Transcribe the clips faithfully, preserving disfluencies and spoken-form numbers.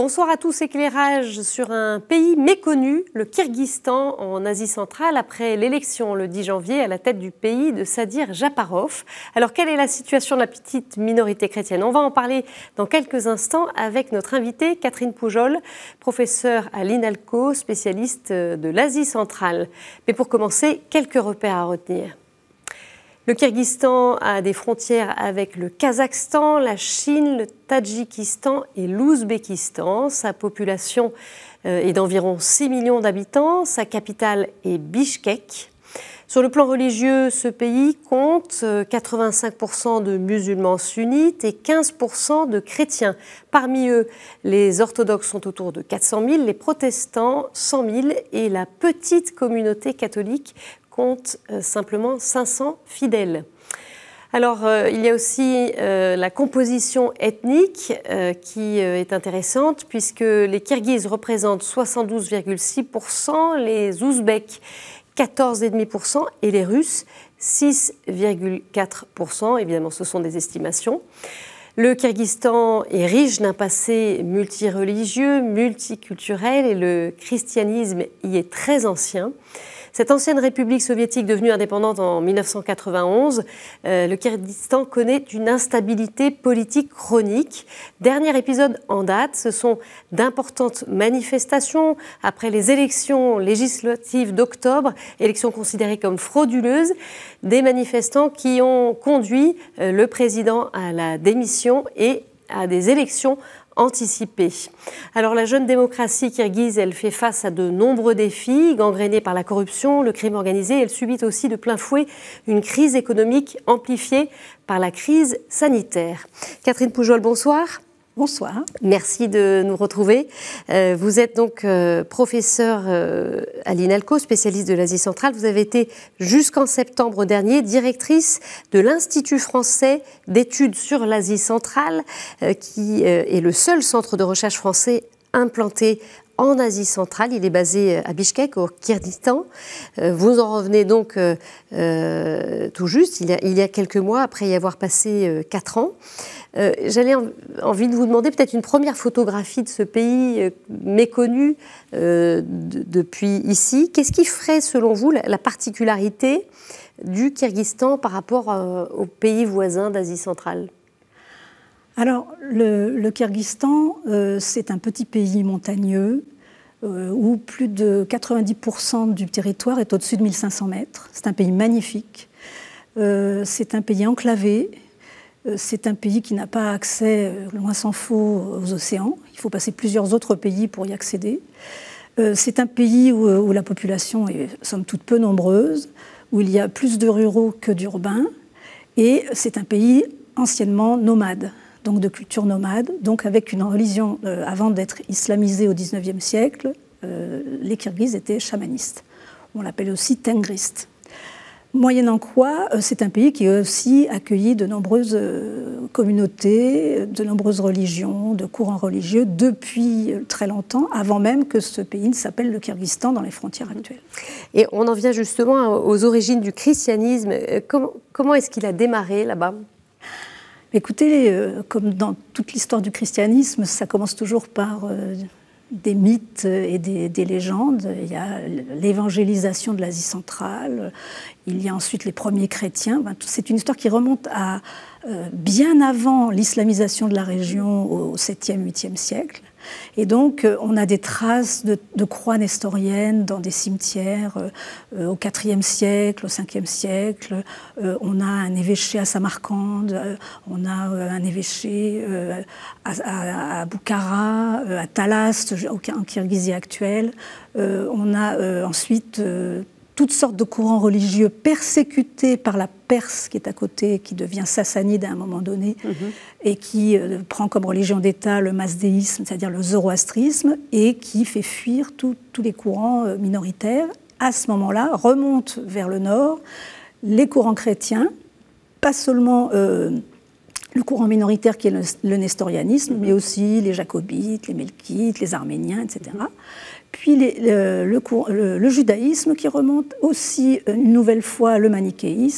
Bonsoir à tous, éclairage sur un pays méconnu, le Kirghizistan en Asie centrale, après l'élection le dix janvier à la tête du pays de Sadir Japarov. Alors quelle est la situation de la petite minorité chrétienne? On va en parler dans quelques instants avec notre invitée Catherine Poujol, professeure à l'INALCO, spécialiste de l'Asie centrale. Mais pour commencer, quelques repères à retenir. Le Kirghizistan a des frontières avec le Kazakhstan, la Chine, le Tadjikistan et l'Ouzbékistan. Sa population est d'environ six millions d'habitants. Sa capitale est Bichkek. Sur le plan religieux, ce pays compte quatre-vingt-cinq pour cent de musulmans sunnites et quinze pour cent de chrétiens. Parmi eux, les orthodoxes sont autour de quatre cent mille, les protestants cent mille et la petite communauté catholique compte euh, simplement cinq cents fidèles. Alors, euh, il y a aussi euh, la composition ethnique euh, qui euh, est intéressante puisque les Kirghizes représentent soixante-douze virgule six pour cent, les Ouzbeks quatorze virgule cinq pour cent et les Russes six virgule quatre pour cent. Évidemment, ce sont des estimations. Le Kirghizistan est riche d'un passé multireligieux, multiculturel et le christianisme y est très ancien. Cette ancienne république soviétique devenue indépendante en mille neuf cent quatre-vingt-onze, euh, le Kirghizistan connaît une instabilité politique chronique. Dernier épisode en date, ce sont d'importantes manifestations après les élections législatives d'octobre, élections considérées comme frauduleuses, des manifestants qui ont conduit euh, le président à la démission et à des élections anticipée. Alors la jeune démocratie kirghize, elle fait face à de nombreux défis, gangrénée par la corruption, le crime organisé. Elle subit aussi de plein fouet une crise économique amplifiée par la crise sanitaire. Catherine Poujol, bonsoir. Bonsoir. Merci de nous retrouver. Euh, vous êtes donc euh, professeure euh, à l'INALCO, spécialiste de l'Asie centrale. Vous avez été jusqu'en septembre dernier directrice de l'Institut français d'études sur l'Asie centrale, euh, qui euh, est le seul centre de recherche français implanté en Asie centrale. Il est basé à Bichkek, au Kirghizistan. Vous en revenez donc euh, euh, tout juste, il y, a, il y a quelques mois, après y avoir passé euh, quatre ans. Euh, J'avais en, envie de vous demander peut-être une première photographie de ce pays euh, méconnu euh, de, depuis ici. Qu'est-ce qui ferait, selon vous, la, la particularité du Kirghizistan par rapport euh, aux pays voisins d'Asie centrale ? Alors, le, le Kirghizistan, euh, c'est un petit pays montagneux euh, où plus de quatre-vingt-dix pour cent du territoire est au-dessus de mille cinq cents mètres. C'est un pays magnifique. Euh, c'est un pays enclavé. Euh, c'est un pays qui n'a pas accès, euh, loin s'en faut, aux océans. Il faut passer plusieurs autres pays pour y accéder. Euh, c'est un pays où, où la population est, somme toute, peu nombreuse, où il y a plus de ruraux que d'urbains. Et c'est un pays anciennement nomade. Donc de culture nomade, donc avec une religion, euh, avant d'être islamisée au dix-neuvième siècle, euh, les Kirghizes étaient chamanistes. On l'appelle aussi tengristes. Moyennant quoi, euh, c'est un pays qui a aussi accueilli de nombreuses euh, communautés, de nombreuses religions, de courants religieux depuis très longtemps, avant même que ce pays ne s'appelle le Kirghizistan dans les frontières actuelles. Et on en vient justement aux origines du christianisme. Comment, comment est-ce qu'il a démarré là-bas ? Écoutez, euh, comme dans toute l'histoire du christianisme, ça commence toujours par euh, des mythes et des, des légendes. Il y a l'évangélisation de l'Asie centrale, il y a ensuite les premiers chrétiens. Ben, c'est une histoire qui remonte à euh, bien avant l'islamisation de la région au septième, huitième siècle. Et donc, euh, on a des traces de, de croix nestoriennes dans des cimetières euh, au quatrième siècle, au cinquième siècle. Euh, on a un évêché à Samarcande, euh, on a euh, un évêché euh, à, à, à Boukhara, euh, à Talas, en Kirghizie actuelle. Euh, on a euh, ensuite euh, toutes sortes de courants religieux persécutés par la Perse qui est à côté, qui devient sassanide à un moment donné, mmh. et qui euh, prend comme religion d'État le mazdéisme, c'est-à-dire le zoroastrisme, et qui fait fuir tous les courants euh, minoritaires. À ce moment-là, remontent vers le nord les courants chrétiens, pas seulement euh, le courant minoritaire qui est le, le nestorianisme, mmh. mais aussi les jacobites, les melkites, les arméniens, et cetera. Mmh. Puis les, le, le, le, le judaïsme qui remonte aussi une nouvelle fois le manichéisme,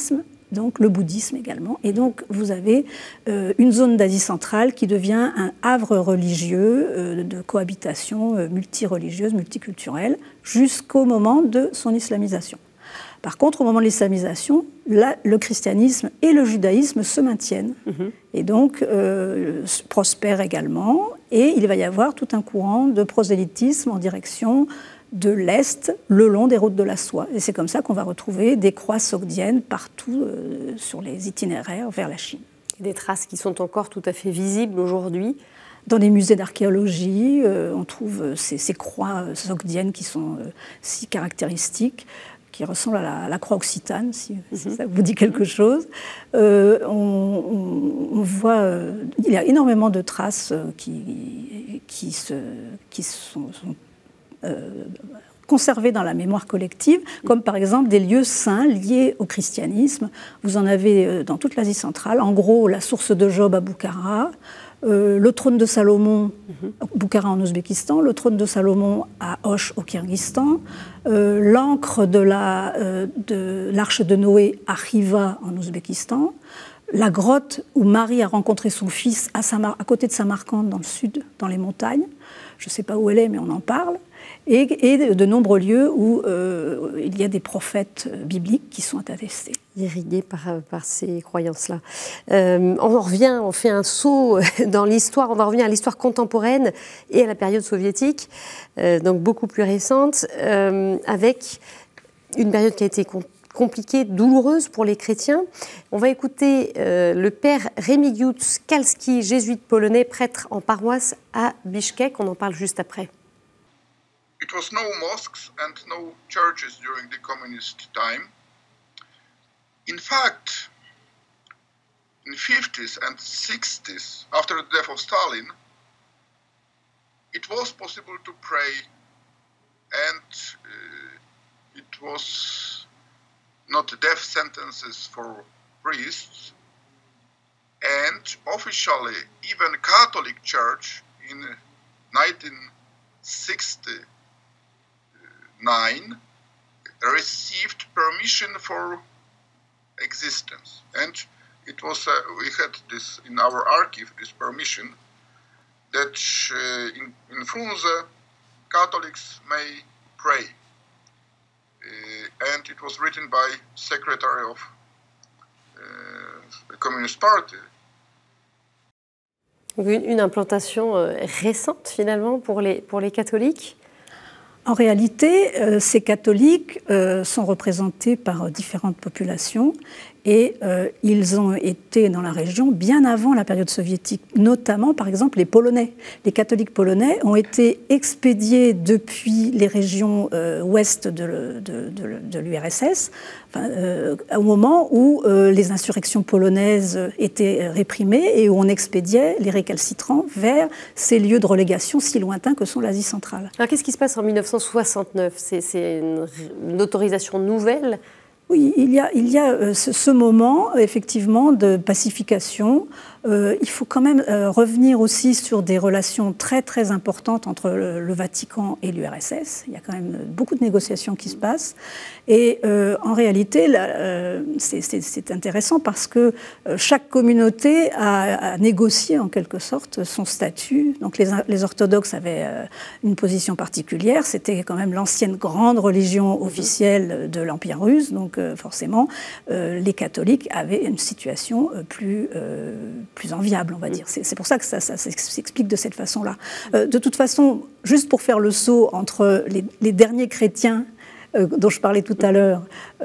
donc le bouddhisme également. Et donc vous avez euh, une zone d'Asie centrale qui devient un havre religieux euh, de cohabitation euh, multireligieuse, multiculturelle, jusqu'au moment de son islamisation. Par contre, au moment de l'islamisation, là, le christianisme et le judaïsme se maintiennent mmh. et donc euh, prospèrent également. Et il va y avoir tout un courant de prosélytisme en direction de l'Est, le long des routes de la soie. Et c'est comme ça qu'on va retrouver des croix sogdiennes partout euh, sur les itinéraires vers la Chine. Des traces qui sont encore tout à fait visibles aujourd'hui. Dans les musées d'archéologie, euh, on trouve ces, ces croix sogdiennes qui sont euh, si caractéristiques, qui ressemble à la, à la croix occitane, si, mm-hmm. si ça vous dit quelque chose. Euh, on, on, on voit, euh, il y a énormément de traces qui, qui, se, qui sont, sont euh, conservées dans la mémoire collective, comme par exemple des lieux saints liés au christianisme. Vous en avez dans toute l'Asie centrale. En gros, la source de Job à Boukhara, Euh, le trône de Salomon, mm-hmm. Boukhara en Ouzbékistan, le trône de Salomon à Osh au Kyrgyzstan, euh, l'ancre de, la, euh, de l'arche de Noé à Khiva en Ouzbékistan, la grotte où Marie a rencontré son fils à, Samar- à côté de Samarcande dans le sud, dans les montagnes. Je ne sais pas où elle est, mais on en parle. Et, et de nombreux lieux où euh, il y a des prophètes bibliques qui sont attestés. Irrigués par, par ces croyances-là. Euh, on en revient, on fait un saut dans l'histoire, on en revient à l'histoire contemporaine et à la période soviétique, euh, donc beaucoup plus récente, euh, avec une période qui a été compliquée, douloureuse pour les chrétiens. On va écouter euh, le père Remigiusz Kalski, jésuite polonais, prêtre en paroisse à Bichkek. On en parle juste après. It was no mosques and no churches during the communist time. In fact, in fifties and sixties, after the death of Stalin, it was possible to pray, and uh, it was not death sentences for priests, and officially even Catholic Church in nineteen sixty-nine received permission for existence, and it was uh, we had this in our archive, this permission that uh, in, in Frunze Catholics may pray, uh, and it was written by secretary of uh, the Communist Party. Une implantation récente finalement pour les, pour les catholiques. En réalité, euh, ces catholiques euh, sont représentés par différentes populations et euh, ils ont été dans la région bien avant la période soviétique, notamment par exemple les Polonais. Les catholiques polonais ont été expédiés depuis les régions euh, ouest de, de, de, de l'U R S S, enfin, euh, au moment où euh, les insurrections polonaises étaient réprimées et où on expédiait les récalcitrants vers ces lieux de relégation si lointains que sont l'Asie centrale. Alors qu'est-ce qui se passe en mille neuf cent soixante-neuf ? C'est, c'est une, une autorisation nouvelle ? Oui, il y a, il y a ce, ce moment, effectivement, de pacification. Euh, il faut quand même euh, revenir aussi sur des relations très, très importantes entre le, le Vatican et l'U R S S. Il y a quand même beaucoup de négociations qui se passent. Et euh, en réalité, là, euh, c'est, c'est, c'est intéressant parce que euh, chaque communauté a, a négocié, en quelque sorte, son statut. Donc les, les orthodoxes avaient euh, une position particulière. C'était quand même l'ancienne grande religion officielle de l'Empire russe. Donc euh, forcément, euh, les catholiques avaient une situation euh, plus... Euh, plus enviable, on va dire. C'est, c'est pour ça que ça, ça, ça s'explique de cette façon-là. Euh, de toute façon, juste pour faire le saut entre les, les derniers chrétiens euh, dont je parlais tout à l'heure,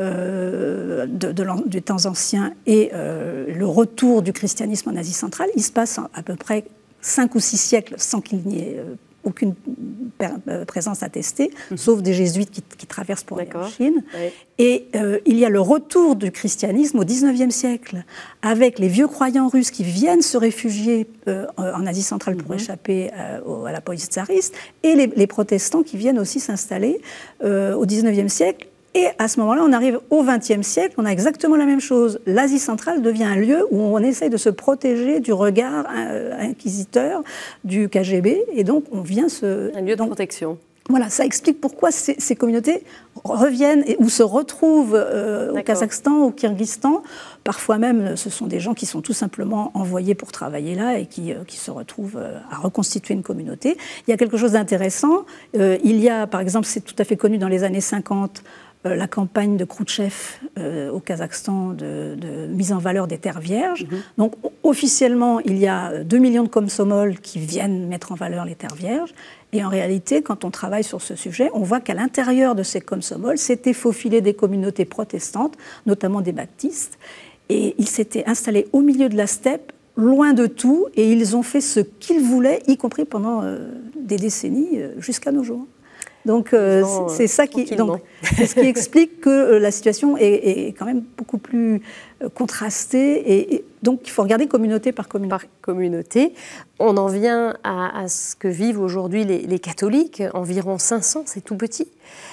euh, de, de du temps ancien, et euh, le retour du christianisme en Asie centrale, il se passe à peu près cinq ou six siècles sans qu'il n'y ait euh, aucune présence attestée, mmh. sauf des jésuites qui, qui traversent pour aller en Chine. Ouais. Et euh, il y a le retour du christianisme au dix-neuvième siècle, avec les vieux croyants russes qui viennent se réfugier euh, en Asie centrale pour mmh. échapper euh, au, à la police tsariste, et les, les protestants qui viennent aussi s'installer euh, au dix-neuvième siècle. Et à ce moment-là, on arrive au vingtième siècle, on a exactement la même chose. L'Asie centrale devient un lieu où on essaye de se protéger du regard inquisiteur du K G B, et donc on vient se... Un lieu de donc, protection. Voilà, ça explique pourquoi ces, ces communautés reviennent et, ou se retrouvent euh, au Kazakhstan, au Kirghizistan. Parfois même, ce sont des gens qui sont tout simplement envoyés pour travailler là et qui, euh, qui se retrouvent euh, à reconstituer une communauté. Il y a quelque chose d'intéressant. Euh, il y a, par exemple, c'est tout à fait connu dans les années cinquante, euh, la campagne de Khrouchtchev euh, au Kazakhstan de, de mise en valeur des terres vierges. Mmh. Donc, officiellement, il y a deux millions de komsomols qui viennent mettre en valeur les terres vierges. Et en réalité, quand on travaille sur ce sujet, on voit qu'à l'intérieur de ces komsomols s'étaient faufilées des communautés protestantes, notamment des baptistes, et ils s'étaient installés au milieu de la steppe, loin de tout, et ils ont fait ce qu'ils voulaient, y compris pendant euh, des décennies, euh, jusqu'à nos jours. Donc euh, non, c'est ça qui, donc, c'est ce qui explique que euh, la situation est, est quand même beaucoup plus euh, contrastée, et, et donc il faut regarder communauté par communauté. Par communauté. On en vient à, à ce que vivent aujourd'hui les, les catholiques, environ cinq cents, c'est tout petit.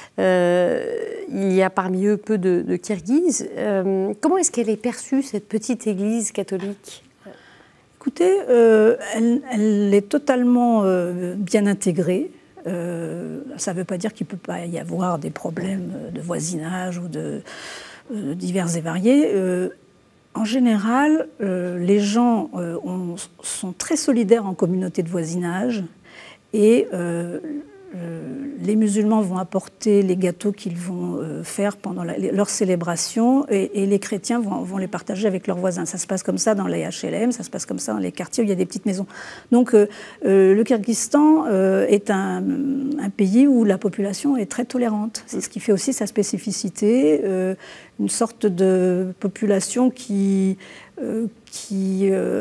Euh, il y a parmi eux peu de, de Kirghizes. Euh, comment est-ce qu'elle est perçue, cette petite église catholique ? Écoutez, euh, elle, elle est totalement euh, bien intégrée. Euh, ça ne veut pas dire qu'il ne peut pas y avoir des problèmes de voisinage ou de euh, divers et variés. Euh, en général, euh, les gens euh, ont, sont très solidaires en communauté de voisinage et euh, euh, les musulmans vont apporter les gâteaux qu'ils vont euh, faire pendant la, les, leur célébration et, et les chrétiens vont, vont les partager avec leurs voisins. Ça se passe comme ça dans les H L M, ça se passe comme ça dans les quartiers où il y a des petites maisons. Donc euh, euh, le Kirghizistan euh, est un, un pays où la population est très tolérante. C'est ce qui fait aussi sa spécificité, euh, une sorte de population qui... Euh, qui euh,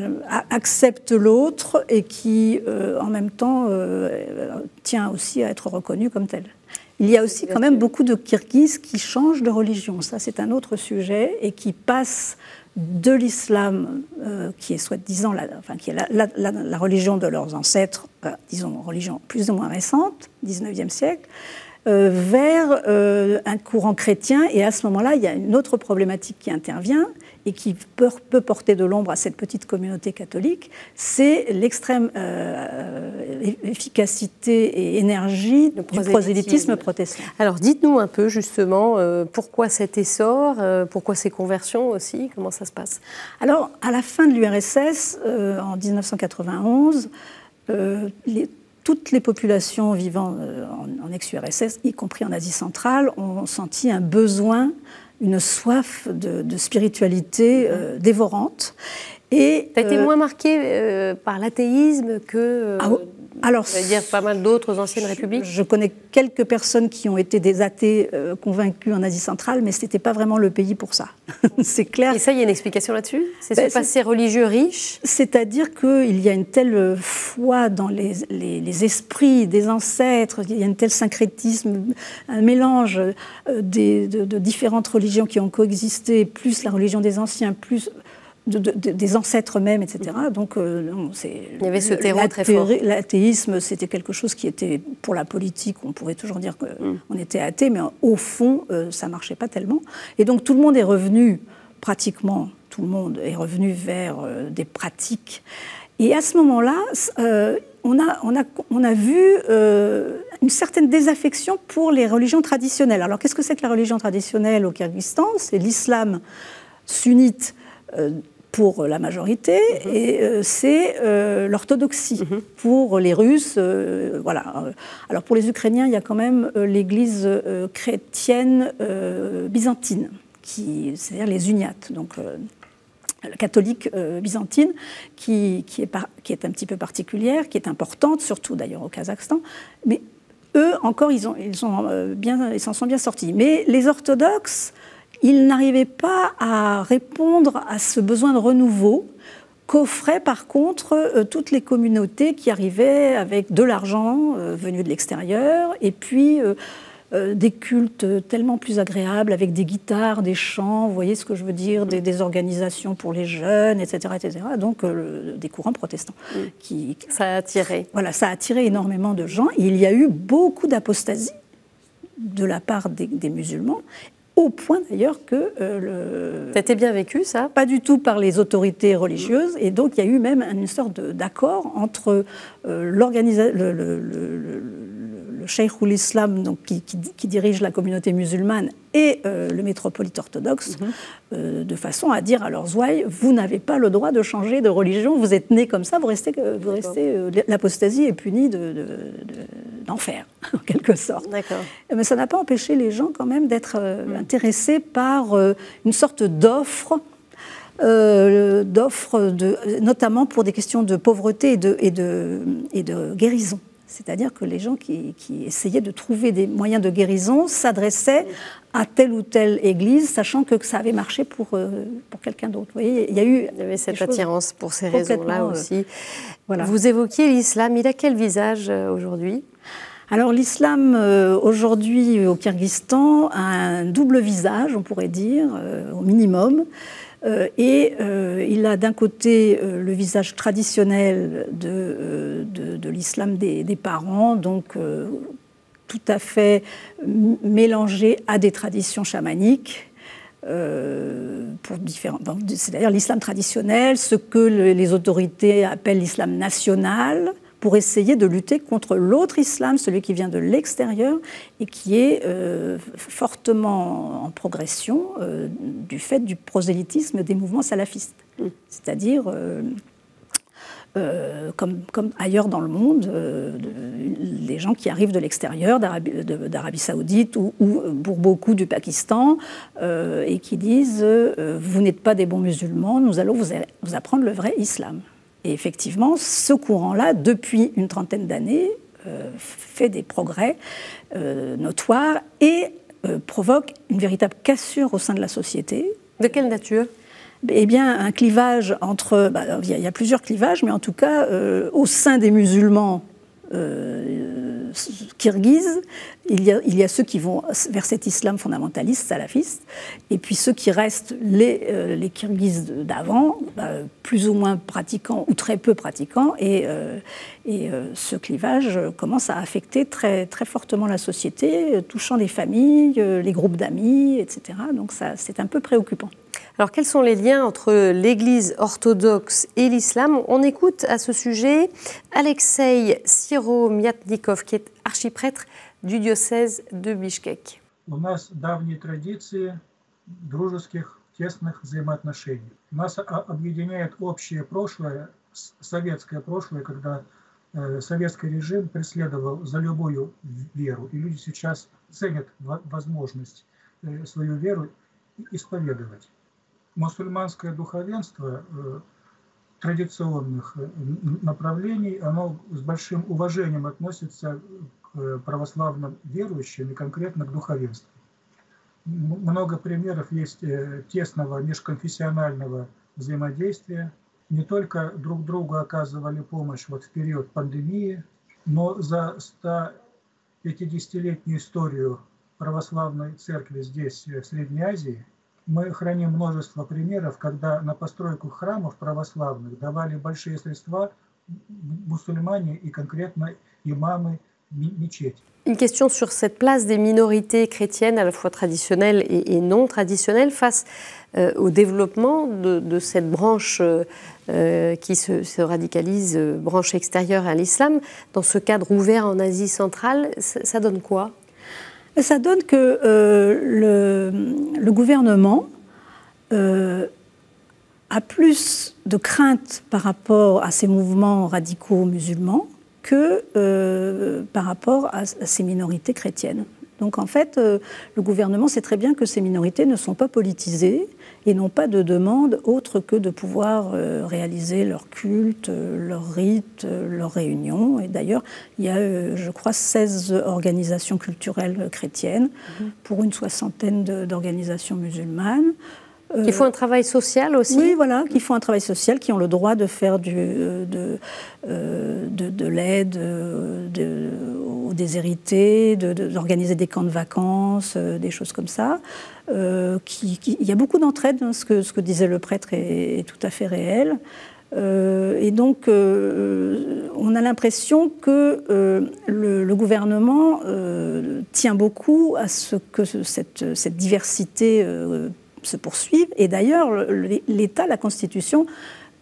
accepte l'autre et qui, euh, en même temps, euh, tient aussi à être reconnu comme tel. Il y a aussi quand même beaucoup de Kirghizes qui changent de religion. Ça, c'est un autre sujet, et qui passent de l'islam, euh, qui est soi-disant la, enfin, qui est la, la, la, la religion de leurs ancêtres, euh, disons religion plus ou moins récente, dix-neuvième siècle, euh, vers euh, un courant chrétien. Et à ce moment-là, il y a une autre problématique qui intervient et qui peut, peut porter de l'ombre à cette petite communauté catholique, c'est l'extrême euh, efficacité et énergie du prosélytisme protestant. Alors dites-nous un peu justement euh, pourquoi cet essor, euh, pourquoi ces conversions aussi, comment ça se passe ? Alors à la fin de l'U R S S, euh, en dix-neuf cent quatre-vingt-onze, euh, les, toutes les populations vivant euh, en, en ex-U R S S, y compris en Asie centrale, ont senti un besoin, une soif de, de spiritualité euh, dévorante. Et ça a été euh, moins marqué euh, par l'athéisme que, euh, ah, alors, je veux dire, pas mal d'autres anciennes républiques. Je connais quelques personnes qui ont été des athées euh, convaincus en Asie centrale, mais ce n'était pas vraiment le pays pour ça. C'est clair. Et ça, il y a une explication là-dessus ? C'est ben, ce passé religieux riche ? C'est-à-dire qu'il y a une telle foi dans les, les, les esprits des ancêtres, il y a un tel syncrétisme, un mélange euh, des, de, de différentes religions qui ont coexisté, plus la religion des anciens, plus... De, de, des ancêtres même, et cetera. Donc, euh, non, c'est, il y avait ce terreau très fort. L'athéisme, c'était quelque chose qui était, pour la politique, on pourrait toujours dire qu'on mm. était athée, mais au fond, euh, ça ne marchait pas tellement. Et donc, tout le monde est revenu, pratiquement tout le monde est revenu vers euh, des pratiques. Et à ce moment-là, euh, on, a, on, a, on a vu euh, une certaine désaffection pour les religions traditionnelles. Alors, qu'est-ce que c'est que la religion traditionnelle au Kirghizistan ? C'est l'islam sunnite, euh, pour la majorité, mmh. et euh, c'est euh, l'orthodoxie. Mmh. Pour les Russes, euh, voilà. Alors pour les Ukrainiens, il y a quand même euh, l'église euh, chrétienne euh, byzantine, qui, c'est-à-dire les uniates, donc euh, catholique euh, byzantine, qui, qui, est par, qui est un petit peu particulière, qui est importante, surtout d'ailleurs au Kazakhstan, mais eux encore, ils, ont, ils, sont, euh, bien, ils s'en sont bien sortis. Mais les orthodoxes, ils n'arrivaient pas à répondre à ce besoin de renouveau qu'offraient par contre euh, toutes les communautés qui arrivaient avec de l'argent euh, venu de l'extérieur et puis euh, euh, des cultes tellement plus agréables avec des guitares, des chants, vous voyez ce que je veux dire, des, des organisations pour les jeunes, et cetera, et cetera. Donc euh, des courants protestants. Mmh. Qui, ça a attiré. Voilà, ça a attiré énormément de gens. Et il y a eu beaucoup d'apostasie de la part des, des musulmans. Au point d'ailleurs que... Euh, le... Ça a été bien vécu, ça ? Pas du tout par les autorités religieuses. Et donc, il y a eu même une sorte de, d'accord entre euh, l'organisa... le, le, le, le, le Cheikhoul Islam, donc, qui, qui, qui dirige la communauté musulmane, et euh, le métropolite orthodoxe, mmh. euh, de façon à dire à leurs ouailles, vous n'avez pas le droit de changer de religion, vous êtes nés comme ça, vous restez, vous restez euh, l'apostasie est punie de, de, de, d'enfer, en quelque sorte. Mais ça n'a pas empêché les gens quand même d'être euh, mmh. intéressés par euh, une sorte d'offre, euh, d'offre de, notamment pour des questions de pauvreté et de, et de, et de guérison. C'est-à-dire que les gens qui, qui essayaient de trouver des moyens de guérison s'adressaient à telle ou telle église, sachant que ça avait marché pour, euh, pour quelqu'un d'autre. Vous voyez, il y a eu il y avait cette attirance pour ces raisons-là aussi. Euh, voilà. Vous évoquiez l'islam, il a quel visage euh, aujourd'hui ? Alors l'islam euh, aujourd'hui au Kyrgyzstan a un double visage, on pourrait dire, euh, au minimum. Euh, et euh, il a d'un côté euh, le visage traditionnel de, euh, de, de l'islam des, des parents, donc euh, tout à fait mélangé à des traditions chamaniques, euh, pour différents, bon, c'est-à-dire l'islam traditionnel, ce que le, les autorités appellent l'islam national, pour essayer de lutter contre l'autre islam, celui qui vient de l'extérieur et qui est euh, fortement en progression euh, du fait du prosélytisme des mouvements salafistes. Mm. C'est-à-dire, euh, euh, comme, comme ailleurs dans le monde, euh, les gens qui arrivent de l'extérieur, d'Arabie, de, d'Arabie saoudite ou, ou pour beaucoup du Pakistan, euh, et qui disent euh, « vous n'êtes pas des bons musulmans, nous allons vous, vous apprendre le vrai islam ». Et effectivement, ce courant-là, depuis une trentaine d'années, euh, fait des progrès euh, notoires et euh, provoque une véritable cassure au sein de la société. De quelle nature ? Eh bien, un clivage entre... Bah, il y a, il y a plusieurs clivages, mais en tout cas, euh, au sein des musulmans euh, kirghizes, il y, a, il y a ceux qui vont vers cet islam fondamentaliste, salafiste, et puis ceux qui restent les, euh, les Kirghizes d'avant, bah, plus ou moins pratiquants ou très peu pratiquants, et, euh, et euh, ce clivage commence à affecter très, très fortement la société, touchant les familles, les groupes d'amis, et cetera. Donc ça, c'est un peu préoccupant. Alors, quels sont les liens entre l'Église orthodoxe et l'islam ? On écoute à ce sujet Alexei Siromyatnikov, qui est archiprêtre du diocèse de Бишкек. У нас давние традиции дружеских, тесных взаимоотношений. Нас объединяет общее прошлое, советское прошлое, когда э, советский режим преследовал за любую веру, и люди сейчас ценят возможность э, свою веру исповедовать. Мусульманское духовенство э, традиционных направлений, оно с большим уважением относится к православным верующим и конкретно к духовенству. Много примеров есть тесного межконфессионального взаимодействия. Не только друг другу оказывали помощь вот в период пандемии, но за стопятидесятилетнюю историю православной церкви здесь, в Средней Азии, мы храним множество примеров, когда на постройку храмов православных давали большие средства мусульмане и конкретно имамы мечети. Une question sur cette place des minorités chrétiennes, à la fois traditionnelles et, et non traditionnelles, face euh, au développement de, de cette branche euh, qui se, se radicalise, euh, branche extérieure à l'islam. Dans ce cadre ouvert en Asie centrale, ça, ça donne quoi ? Ça donne que euh, le, le gouvernement euh, a plus de crainte par rapport à ces mouvements radicaux musulmans que euh, par rapport à, à ces minorités chrétiennes. Donc en fait, euh, le gouvernement sait très bien que ces minorités ne sont pas politisées et n'ont pas de demande autre que de pouvoir euh, réaliser leur culte, euh, leurs rites, euh, leurs réunions. Et d'ailleurs, il y a, euh, je crois, seize organisations culturelles chrétiennes mmh. pour une soixantaine de, d'organisations musulmanes. Qui font un travail social aussi ? Oui, voilà, qui font un travail social, qui ont le droit de faire du, de, de, de l'aide de, aux déshérités, de, de, d'organiser des camps de vacances, des choses comme ça. Euh, qui, qui, il y a beaucoup d'entraide, hein, ce, que, ce que disait le prêtre est, est tout à fait réel. Euh, et donc, euh, on a l'impression que euh, le, le gouvernement euh, tient beaucoup à ce que cette, cette diversité euh, se poursuivent. Et d'ailleurs, l'État, la Constitution,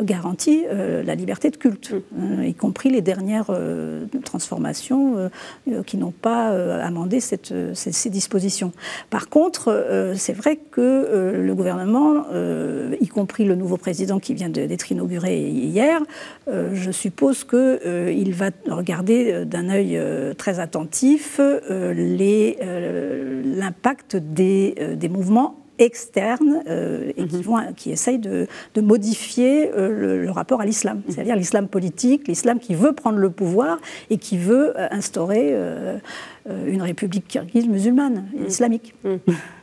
garantit euh, la liberté de culte, euh, y compris les dernières euh, transformations euh, qui n'ont pas euh, amendé cette, ces, ces dispositions. Par contre, euh, c'est vrai que euh, le gouvernement, euh, y compris le nouveau président qui vient d'être inauguré hier, euh, je suppose qu'il euh, va regarder d'un œil euh, très attentif euh, les, euh, l'impact des, euh, des mouvements externes euh, et qui, vont, qui essayent de, de modifier euh, le, le rapport à l'islam, c'est-à-dire l'islam politique, l'islam qui veut prendre le pouvoir et qui veut euh, instaurer euh, une république kirghize musulmane, mmh. islamique. Mmh.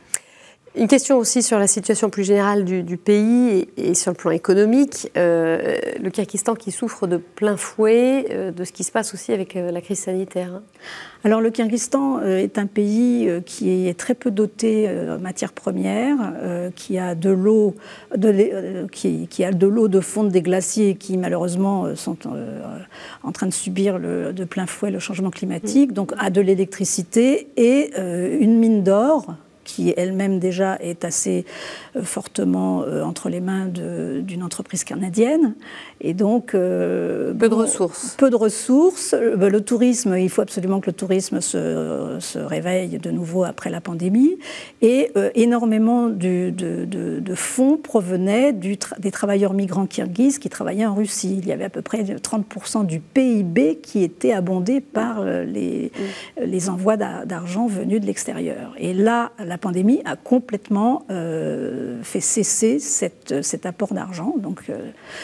Une question aussi sur la situation plus générale du, du pays et, et sur le plan économique. Euh, le Kyrgyzstan qui souffre de plein fouet euh, de ce qui se passe aussi avec euh, la crise sanitaire. Hein. Alors le Kyrgyzstan euh, est un pays euh, qui est très peu doté euh, en matières premières, euh, qui a de l'eau, de, euh, qui, qui a de l'eau de fonte des glaciers qui malheureusement euh, sont euh, en train de subir le, de plein fouet le changement climatique, mmh. donc a de l'électricité et euh, une mine d'or qui elle-même déjà est assez euh, fortement euh, entre les mains de, d'une entreprise canadienne. Et donc... Euh, peu de bon, ressources. Peu de ressources. Le, le tourisme, il faut absolument que le tourisme se, se réveille de nouveau après la pandémie. Et euh, énormément du, de, de, de fonds provenaient du tra- des travailleurs migrants kirghizes qui travaillaient en Russie. Il y avait à peu près trente pour cent du P I B qui était abondé par euh, les, mmh. les envois d'a- d'argent venus de l'extérieur. Et là, la pandémie a complètement euh, fait cesser cette, cet apport d'argent. Donc euh,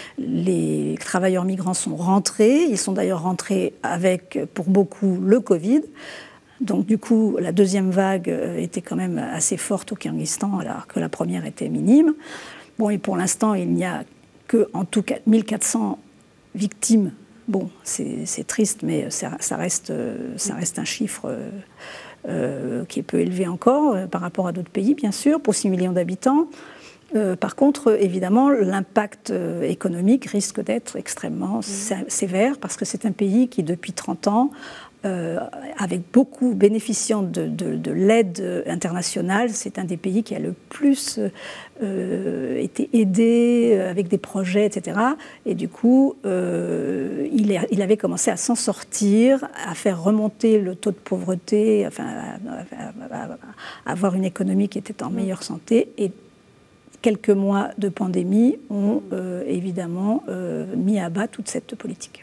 les travailleurs migrants sont rentrés. Ils sont d'ailleurs rentrés avec, pour beaucoup, le Covid. Donc du coup, la deuxième vague était quand même assez forte au Kyrgyzstan, alors que la première était minime. Bon, et pour l'instant, il n'y a que, en tout cas, mille quatre cents victimes. Bon, c'est, c'est triste, mais ça, ça, reste, ça reste un chiffre... Euh, qui est peu élevé encore euh, par rapport à d'autres pays, bien sûr, pour six millions d'habitants. Euh, par contre, évidemment, l'impact euh, économique risque d'être extrêmement mmh. sévère parce que c'est un pays qui, depuis trente ans, euh, avec beaucoup bénéficiant de, de, de l'aide internationale, c'est un des pays qui a le plus euh, été aidé avec des projets, et cetera. Et du coup, euh, il, est, il avait commencé à s'en sortir, à faire remonter le taux de pauvreté, enfin, à, à, à, à avoir une économie qui était en meilleure santé. Et quelques mois de pandémie ont euh, évidemment euh, mis à bas toute cette politique.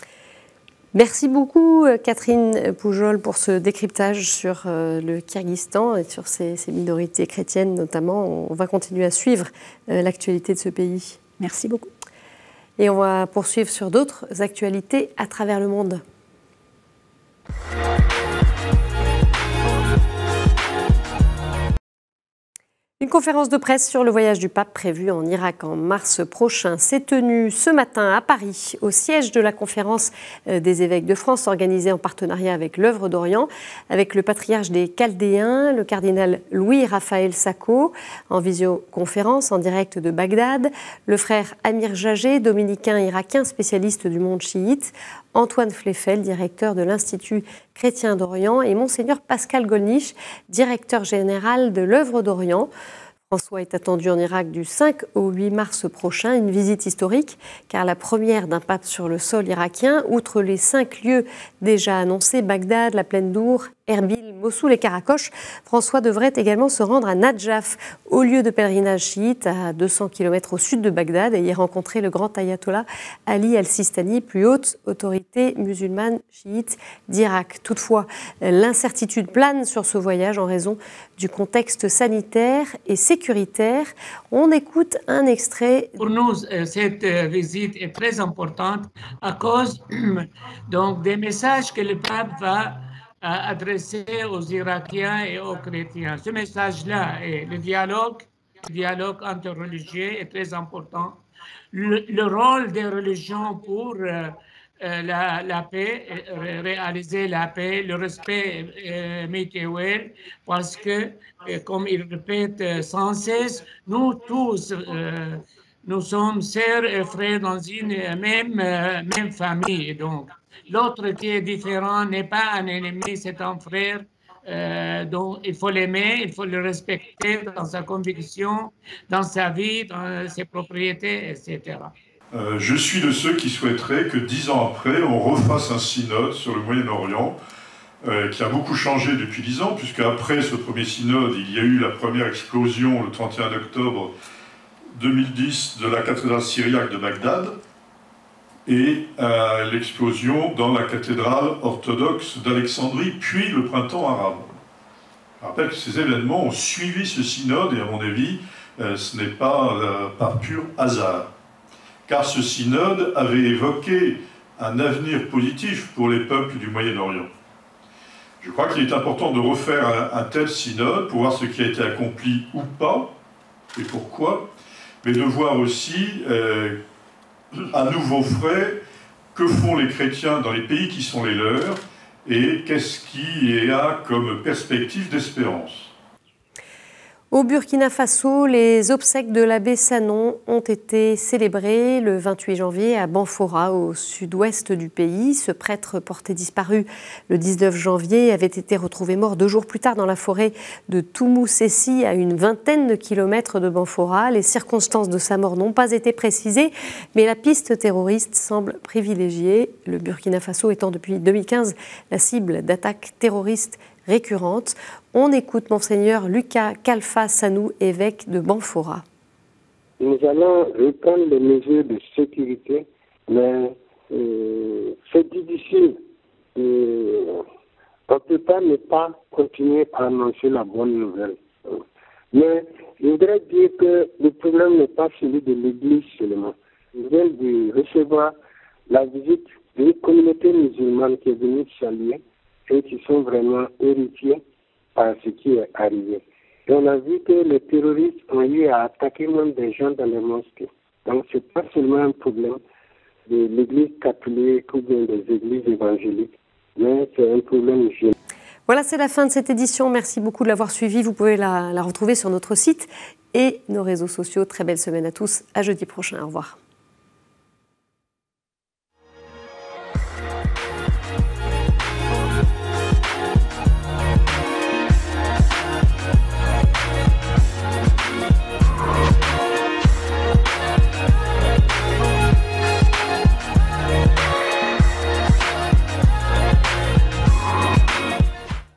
Merci beaucoup Catherine Poujol pour ce décryptage sur le Kyrgyzstan et sur ces, ces minorités chrétiennes notamment. On va continuer à suivre l'actualité de ce pays. Merci beaucoup. Et on va poursuivre sur d'autres actualités à travers le monde. Une conférence de presse sur le voyage du pape prévu en Irak en mars prochain s'est tenue ce matin à Paris, au siège de la conférence des évêques de France, organisée en partenariat avec l'Œuvre d'Orient, avec le patriarche des Chaldéens, le cardinal Louis-Raphaël Sacco, en visioconférence en direct de Bagdad, le frère Amir Jagé, dominicain irakien spécialiste du monde chiite, Antoine Fleffel, directeur de l'Institut chrétien d'Orient, et Monseigneur Pascal Golnisch, directeur général de l'Œuvre d'Orient. François est attendu en Irak du cinq au huit mars prochain, une visite historique, car la première d'un pape sur le sol irakien, outre les cinq lieux déjà annoncés, Bagdad, la plaine d'Our, Erbil, Mossoul et Karakoche, François devrait également se rendre à Nadjaf, au lieu de pèlerinage chiite, à deux cents kilomètres au sud de Bagdad, et y rencontrer le grand ayatollah Ali al-Sistani, plus haute autorité musulmane chiite d'Irak. Toutefois, l'incertitude plane sur ce voyage en raison du contexte sanitaire et sécuritaire. On écoute un extrait. Pour nous, cette visite est très importante à cause donc, des messages que le pape va adresser aux Irakiens et aux chrétiens. Ce message-là est le dialogue, le dialogue interreligieux est très important. Le, le rôle des religions pour euh, la, la paix, réaliser la paix, le respect euh, mutuel, parce que, euh, comme il répète sans cesse, nous tous, euh, nous sommes sœurs et frères dans une même, euh, même famille. Donc, l'autre qui est différent n'est pas un ennemi, c'est un frère. Euh, donc, il faut l'aimer, il faut le respecter dans sa conviction, dans sa vie, dans ses propriétés, et cetera. Euh, je suis de ceux qui souhaiteraient que dix ans après, on refasse un synode sur le Moyen-Orient, euh, qui a beaucoup changé depuis dix ans, puisque après ce premier synode, il y a eu la première explosion le trente et un octobre deux mille dix de la cathédrale syriaque de Bagdad, et euh, l'explosion dans la cathédrale orthodoxe d'Alexandrie, puis le printemps arabe. Je rappelle que ces événements ont suivi ce synode, et à mon avis, euh, ce n'est pas euh, par pur hasard. Car ce synode avait évoqué un avenir positif pour les peuples du Moyen-Orient. Je crois qu'il est important de refaire un, un tel synode pour voir ce qui a été accompli ou pas, et pourquoi, mais de voir aussi, euh, à nouveau frais, que font les chrétiens dans les pays qui sont les leurs, et qu'est-ce qui y a comme perspective d'espérance. Au Burkina Faso, les obsèques de l'abbé Sanon ont été célébrées le vingt-huit janvier à Banfora, au sud-ouest du pays. Ce prêtre porté disparu le dix-neuf janvier avait été retrouvé mort deux jours plus tard dans la forêt de Toumousessi, à une vingtaine de kilomètres de Banfora. Les circonstances de sa mort n'ont pas été précisées, mais la piste terroriste semble privilégiée, le Burkina Faso étant depuis deux mille quinze la cible d'attaques terroristes récurrente. On écoute Monseigneur Lucas Kalfa Sanou, évêque de Banfora. Nous allons reprendre les mesures de sécurité, mais euh, c'est difficile. Euh, on ne peut pas ne pas continuer à annoncer la bonne nouvelle. Mais je voudrais dire que le problème n'est pas celui de l'Église seulement. Nous venons de recevoir la visite d'une communauté musulmane qui est venue saluer et qui sont vraiment héritiers par ce qui est arrivé. Et on a vu que les terroristes ont eu à attaquer même des gens dans les mosquées. Donc ce n'est pas seulement un problème de l'église catholique ou bien des églises évangéliques, mais c'est un problème général. Voilà, c'est la fin de cette édition. Merci beaucoup de l'avoir suivie. Vous pouvez la, la retrouver sur notre site et nos réseaux sociaux. Très belle semaine à tous. À jeudi prochain. Au revoir.